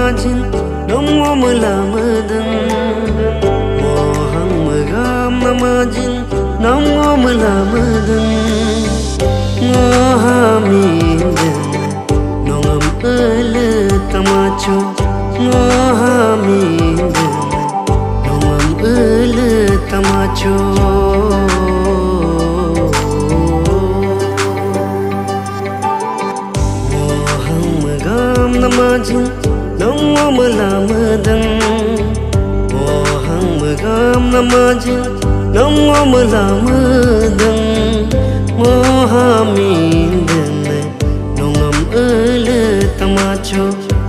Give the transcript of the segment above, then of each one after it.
namajin nongom lamadan mohang magam namajin nongom lamadan ngohamin nongam ele tamacho ngohamin nongam ele tamacho namajin nongom lamadan mohang magam namajin nongom lamadan mohamin nongam ele tamacho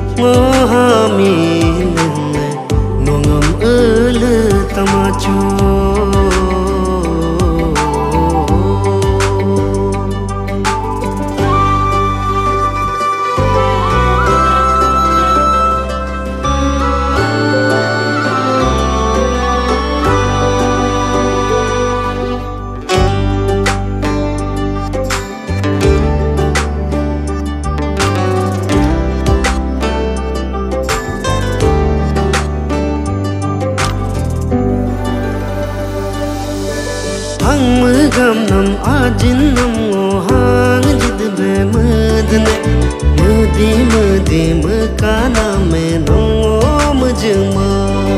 mohamin nongam ele tamacho Gam nam ajin nam ngohang jid be madne madi madi makana me nongom jma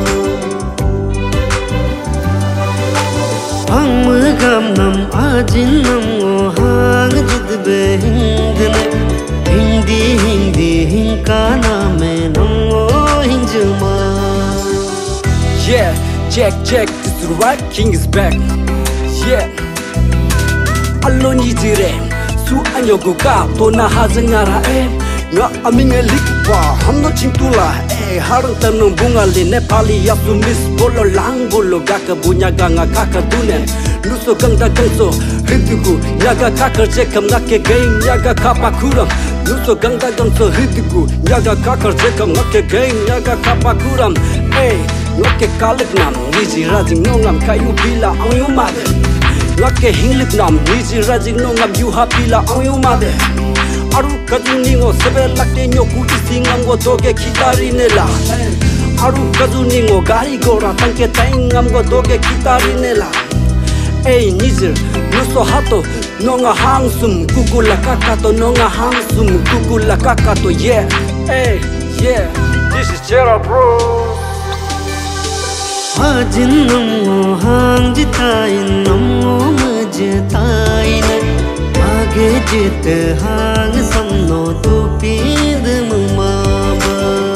hang gam nam ajin nam ngohang jid be hindne hindi hindi hinkana me nongo hinjma. Yeah, check, this is right, king is back. Yeah, alone jire su anyogo ka to na hazangara nga aminga likwa hamno chintula harang tanung bunga le nepali yasu miss bolo lang bolo gaka bunya ganga kaka dune nuso gangda gangso hitiku nyaga kaka jekam ngake gain nyaga kapa kuram nuso gangda gangso hitiku nyaga kaka jekam ngake gain nyaga kapa kuram ngake kalik nam niji rajing nongam kayu bila ayumade ngake hinglik nam niji rajing nongam yuha bila ayumade aru kajuningo sebe lakte nyoku isingam go doge kitari nela aru kajuningo gari gora tanke taingam go doge kitari nela niji nuso hato nonga hangsum kukula kakato nonga hangsum kukula kakato yeah this is Gerald bro. Ajin nam hang jitain nam mujtain आगे जित Hong समनो तो पीद मुमाबा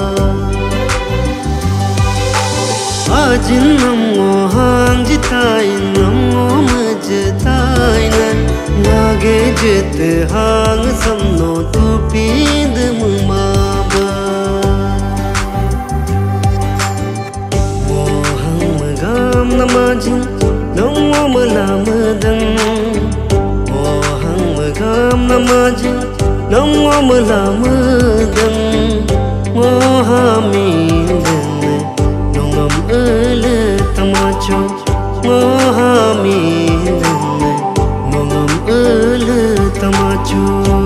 आजिन नमो Hong जिताई नमो मजताई आगे जित Hong समनो तो पीद मुमाबा मोहं मगाम नमाजिन नमो मलामदन gam namajin nongom lamadan mohamin nongam ele tamacho mohamin nongam ele tamacho